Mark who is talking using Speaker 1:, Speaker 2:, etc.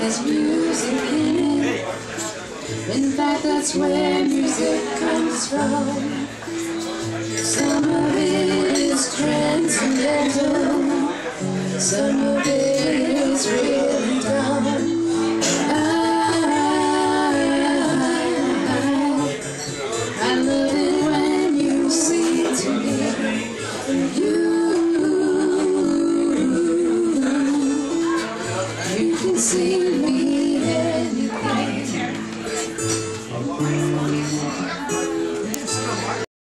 Speaker 1: There's music in it. In fact, that's where music comes from. Some of it is transcendental, some of it is really dumb. I love it when you sing to me. You can sing.